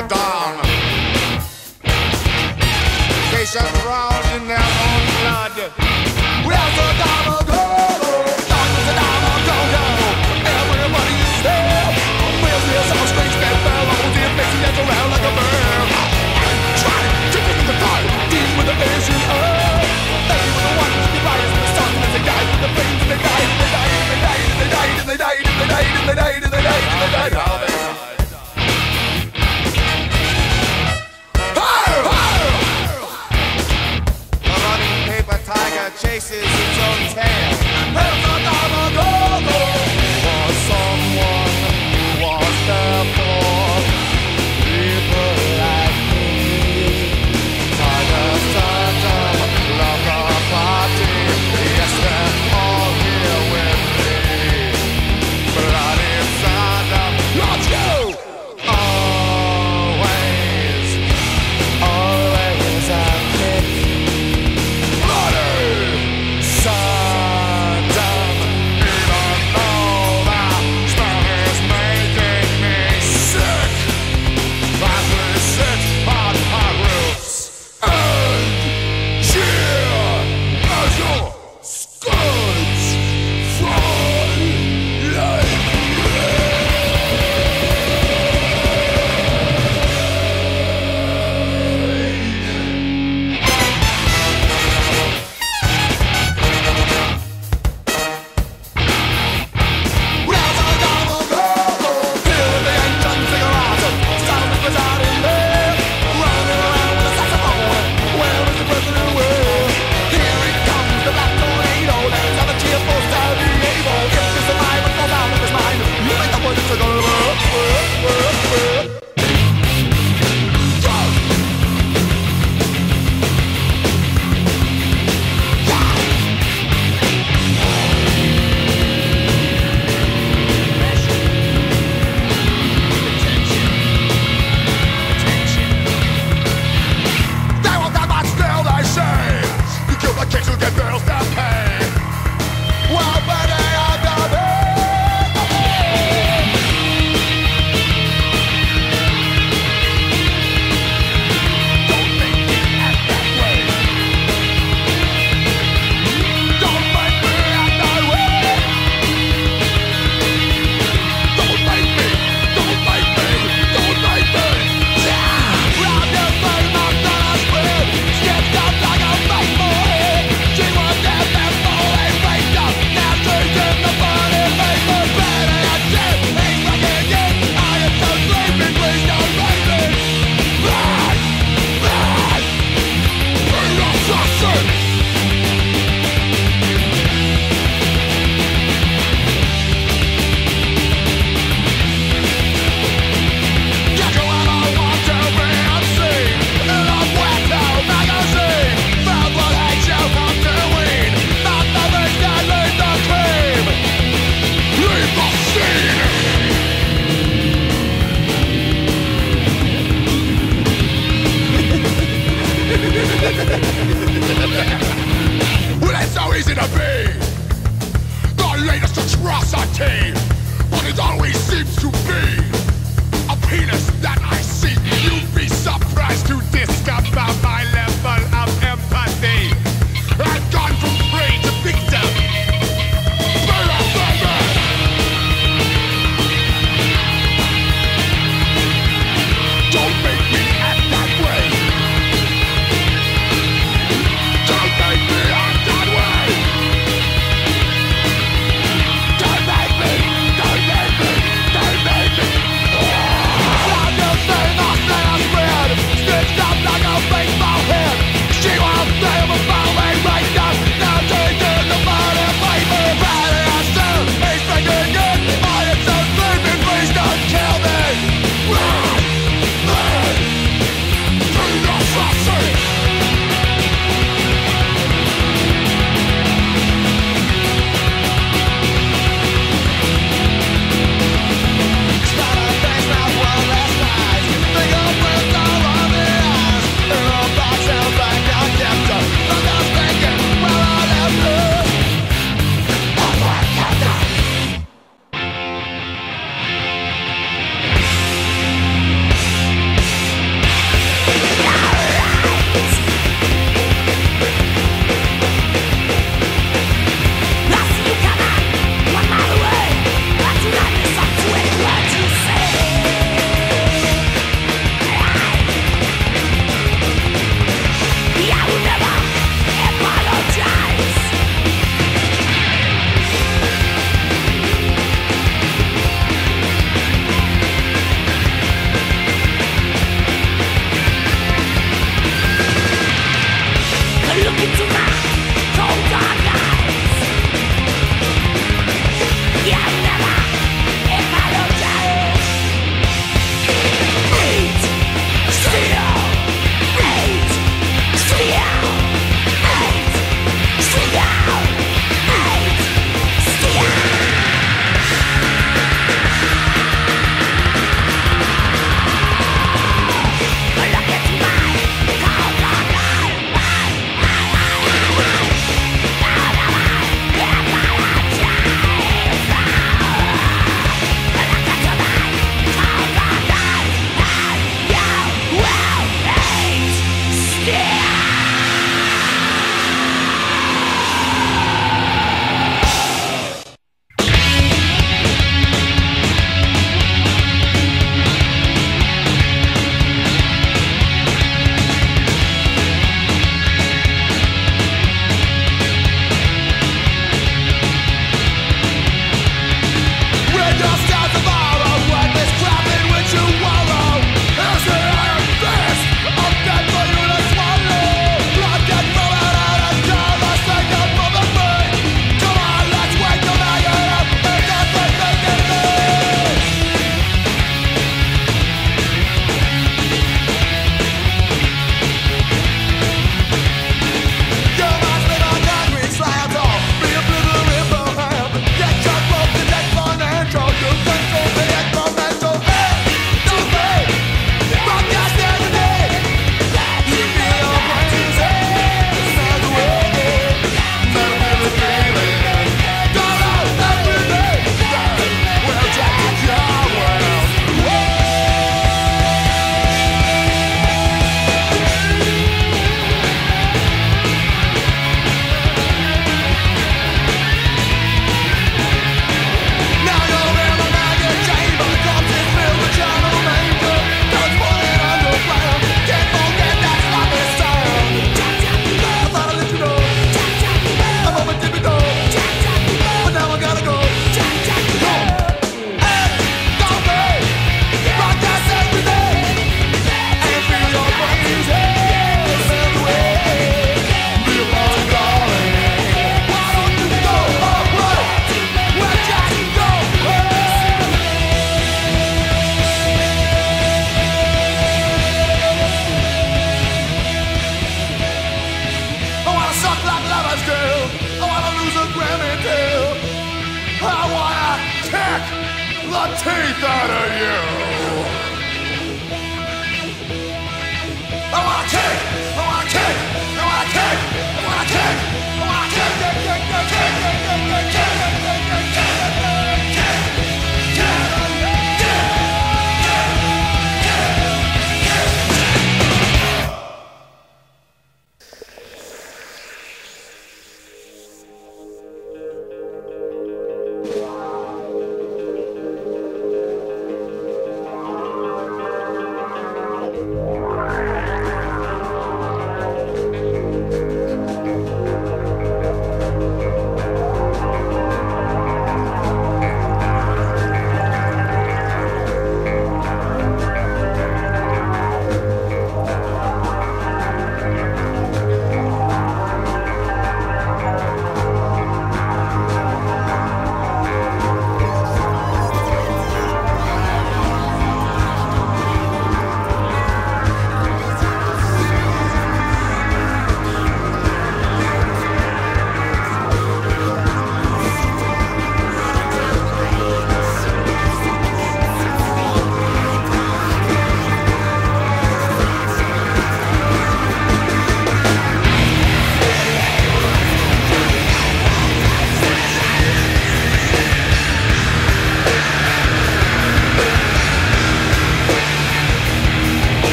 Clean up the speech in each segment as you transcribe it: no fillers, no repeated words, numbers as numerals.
the dawn. They shall drown in their own blood. Where's the dawn of go? Dawn is the dawn of go. Everybody is there. Where's this some strange bad fellow? The infection gets around like a bird. Try to get in the dark, deal with the Asian earth. They were the ones who rise with the sun as they died with the flames and they died, and they died, and they died, and they died, and they died, and they died, and they died, and they died, and they died, how they died. thought of you. I wanna kick, I wanna kick, I wanna kick, I wanna kick, I wanna kick,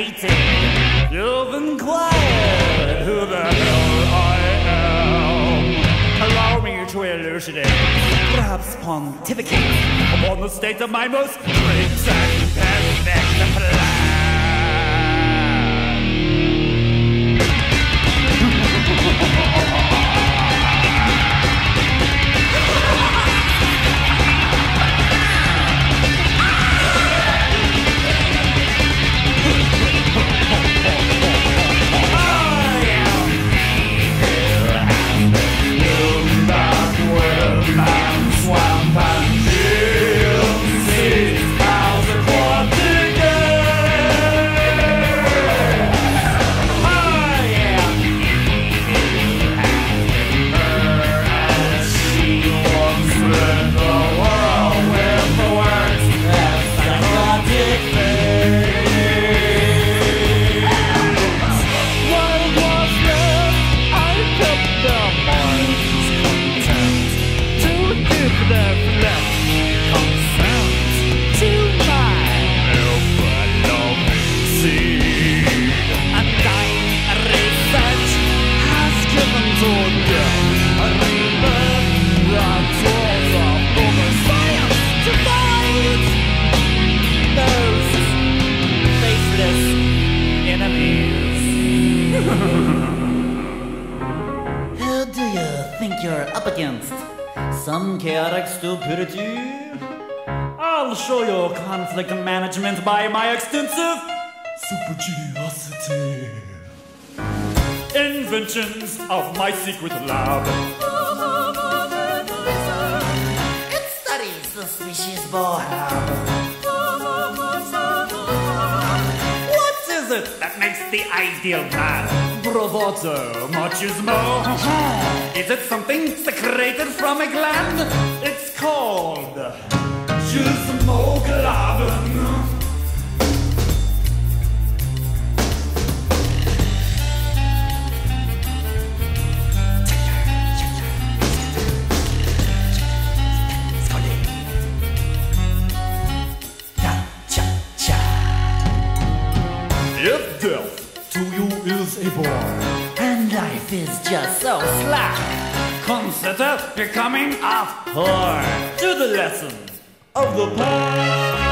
hated. You've inquired who the hell I am. Allow me to elucidate, perhaps pontificate, upon the state of my most great and perfect plan. Some chaotic stupidity? I'll show you conflict management by my extensive supergeniosity. Inventions of my secret lab. It studies the species boab. What is it that makes the ideal man? Bravado, machismo. Is it something secreted from a gland? It's called Gizmoglobin. If death to you is a bore, And life is just so slack, consider becoming a whore. To the lesson of the past.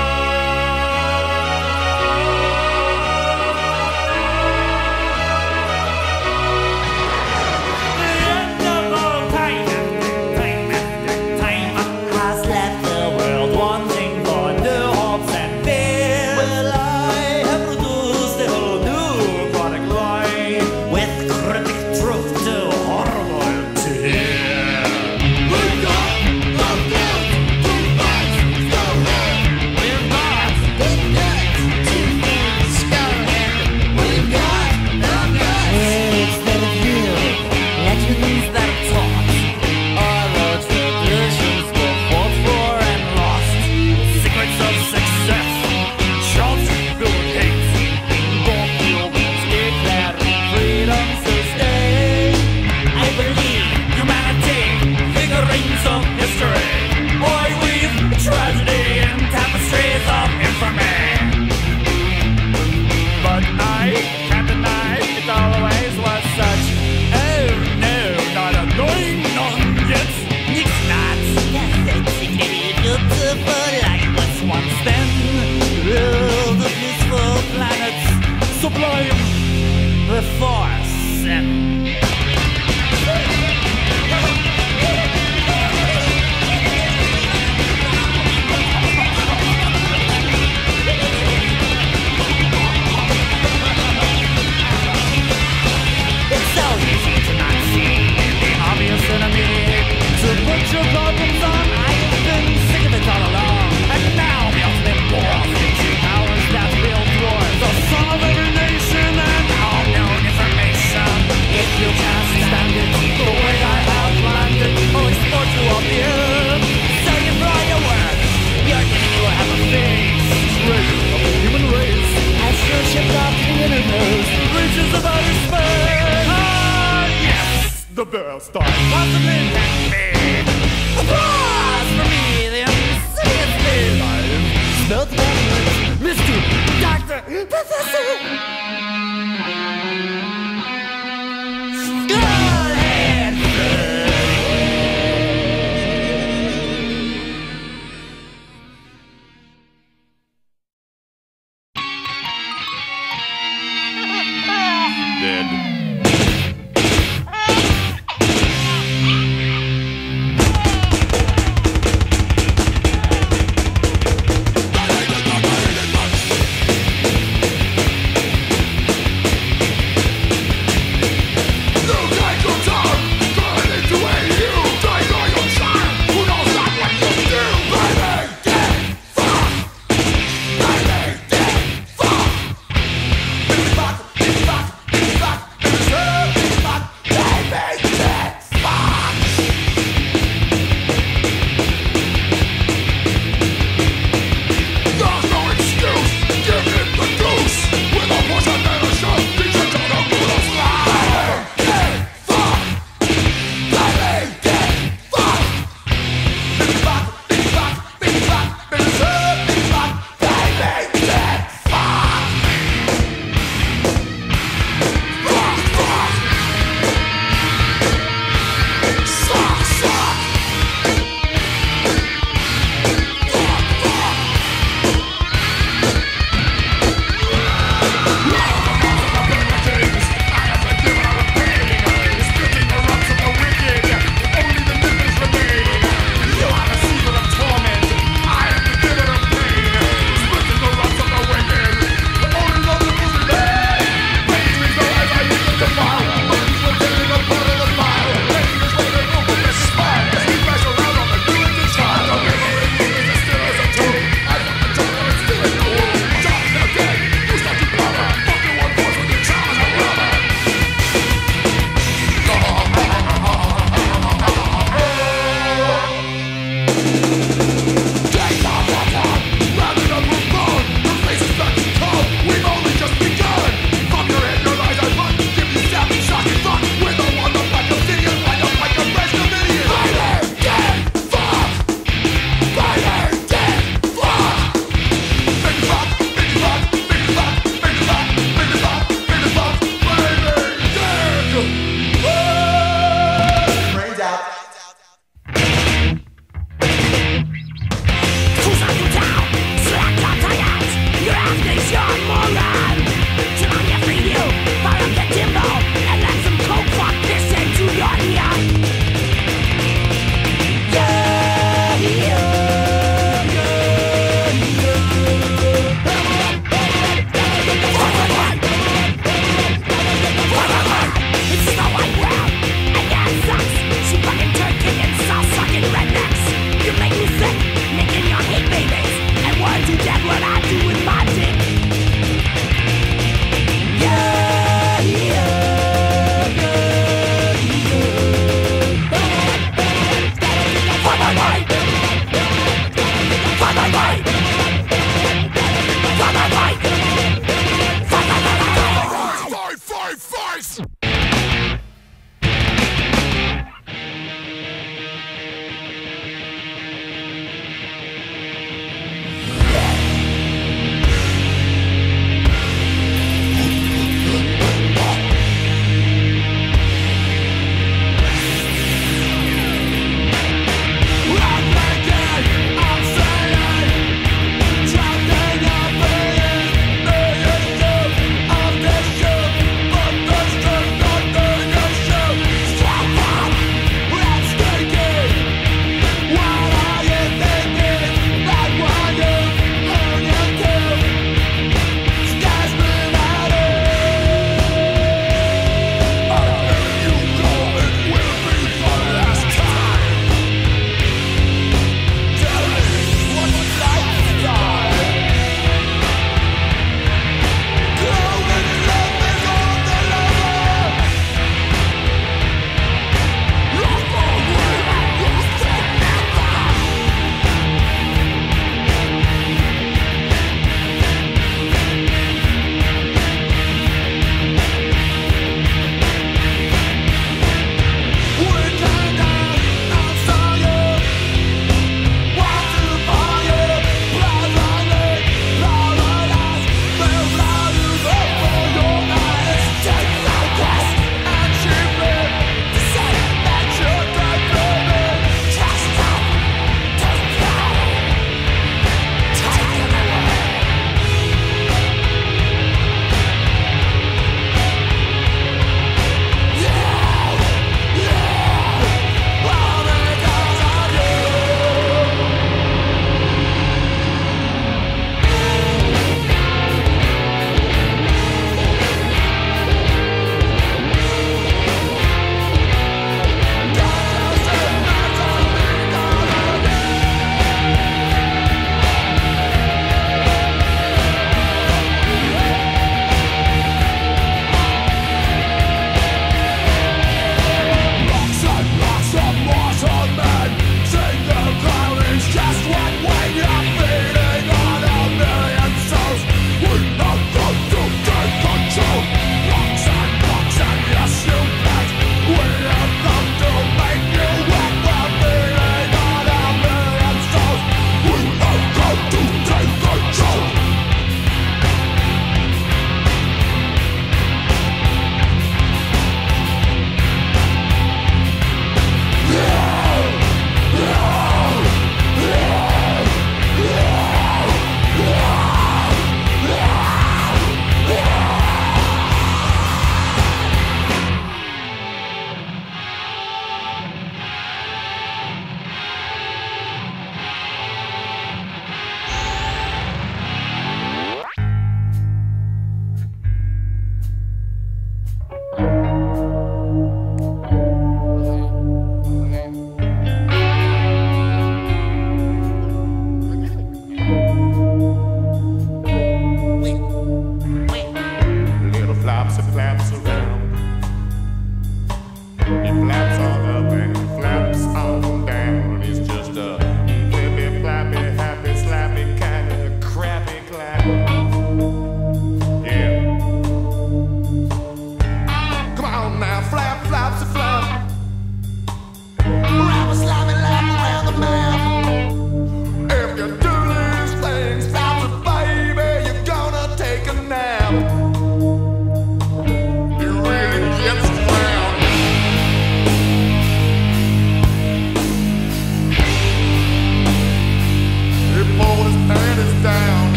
The end of all time after time has left the world wanting for new hopes and fears. Well, I have produced a whole new product line with critic truth too horrible to hear. We've got the gift to fight Scourhead. We've got the gift to fight Scourhead. We've got the gift. words that are real, legends that are taught. All the traditions were fought for and lost. Secrets of success, shots build hate. Both buildings declaring freedom to stay. I believe humanity, figurines of history. Boy, weave tragedy and tapestries of infamy. But I can't deny it always was such. Oh no, not annoying none yet. It's not. Beautiful life was Once then, rule the peaceful planets, sublime the force and it's so easy to not see the obvious enemy. To put your problems on, I've been sick of it all along. And now the ultimate war into powers that build wars. The son of every nation and all known information. If you can't stand it, the way I have planned it, I'll export you off the earth. So you brought your words, your enemy will have a face. Treasure of the human race. I still shipped off to the innermost Reaches of outer space. Ah, yes, the best I possibly can be.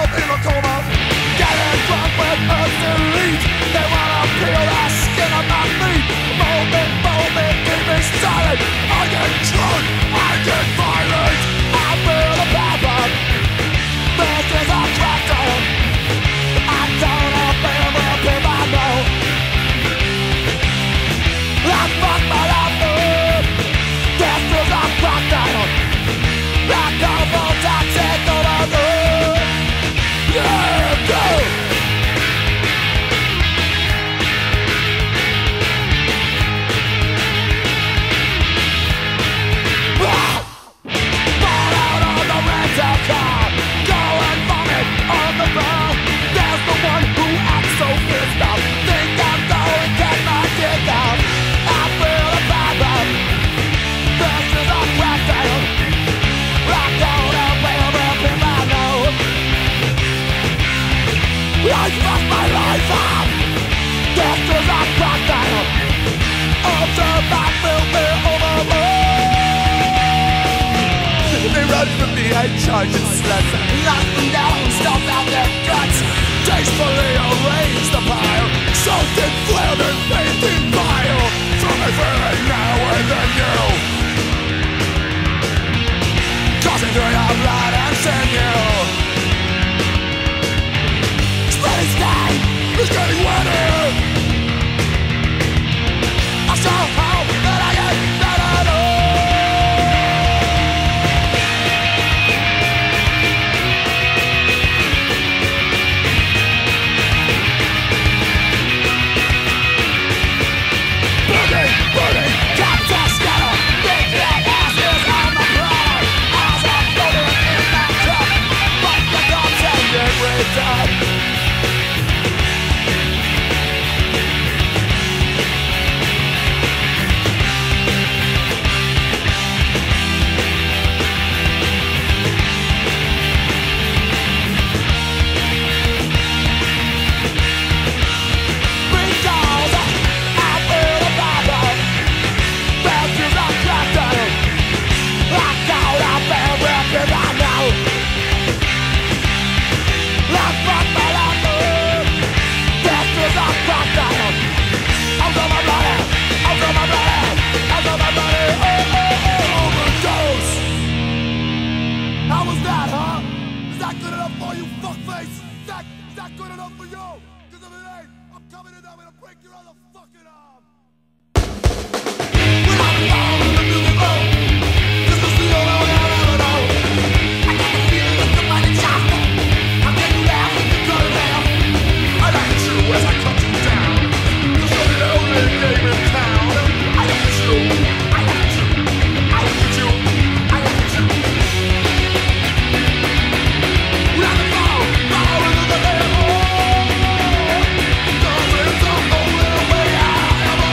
in a coma, getting drunk with elite. They wanna peel the skin of my meat. Mold me, keep me silent. I get drunk, I get violent. I feel the power. This is a crackdown. I don't know if I know. I fuck my life up. This is a crackdown. I come for toxic overload. Yeah, go. Fall out on the rental car. Go and vomit on the ground. There's the one who acts so pissed off. Think I'm going to get my dick out. I feel a power. This is a crackdown. I don't know where I know. I fucked my life up. This is a crackdown. Over my filthy overload. They run from me, I charge and sluts. Knock them down and stomp out their guts. Tastefully arrange the pile. Soaked in phlegm and fainting bile. From every now and then you. Causing through your blood and sinew. Spreading sky is getting wetter. I saw how that I get better. Burning, cactus scatter. Big fat asses on the platter. Eyes are floating in that cup. But the gods and get ripped up. Because I feel the power. Batteries are cracked. I got up everything I know. I fucked my life up. Batteries are cracked. Out of my body, out of my body, out of my body. Overdose. How was that, huh? Is that good enough for you, fuckface? Is that good enough for you? 'Cause if it ain't, I'm coming in, I'm gonna break your other fucking arm. When I'm alone in the musical, this is the only way I'll ever know. I got the feeling that the money shot me. How can you laugh when you cut it down? I like you as I cut you down. 'Cause you're the only game in town. I like you, I like you, I like you, I like you. Let me fall into the devil. 'Cause it's the only way I ever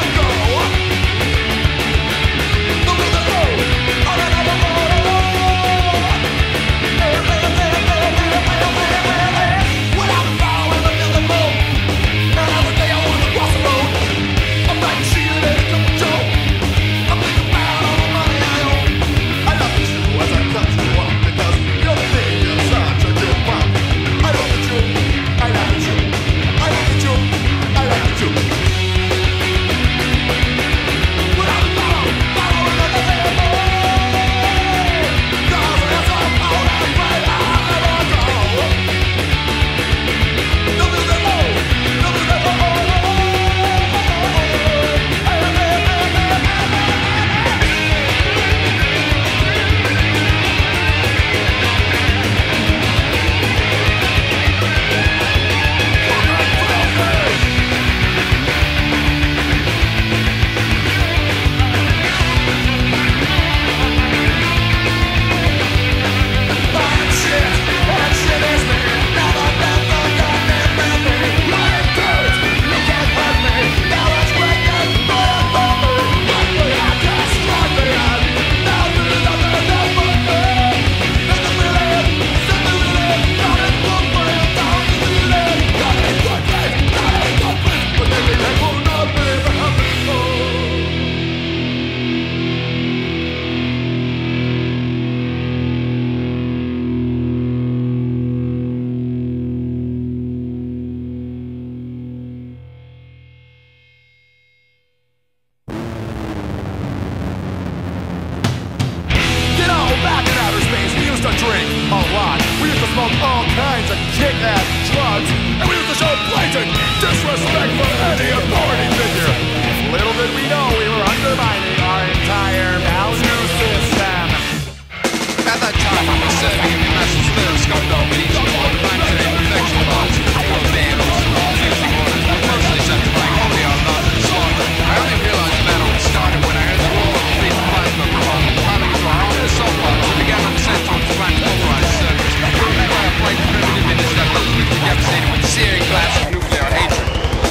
searing clash of nuclear hatred.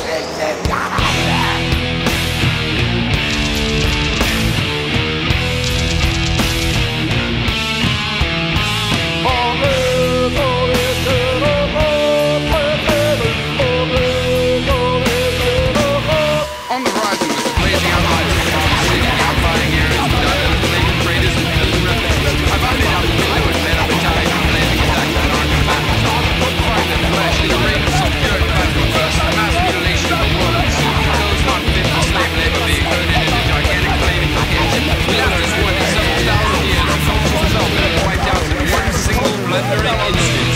On the horizon was the blazing outline of the city, the outlying areas, the dilated craters and filled refugees. I found it out the window and fed up the tide of landing attack on our combatants. Fried their flesh in a rain of sulfuric plasma burst, the mass mutilation of the world. Those not fit for slave labor being herded into gigantic flaming pits. Without this war, in several thousand years, the culture itself had been wiped out in one single blundering instant.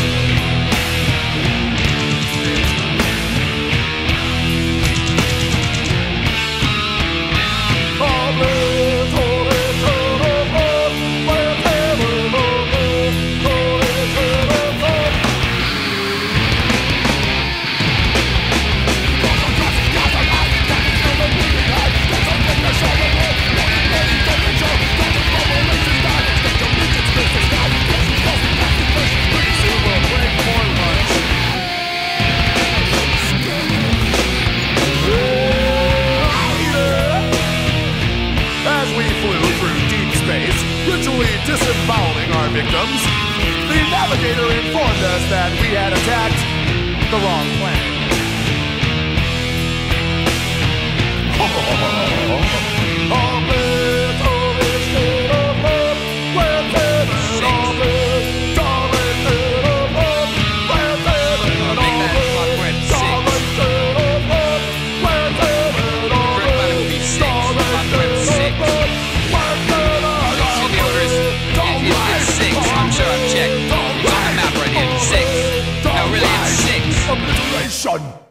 Disemboweling our victims, the navigator informed us that we had attacked the wrong planet. I'm sure I've checked. It's on the map right here. 6. No, really, it's 6. Obliteration!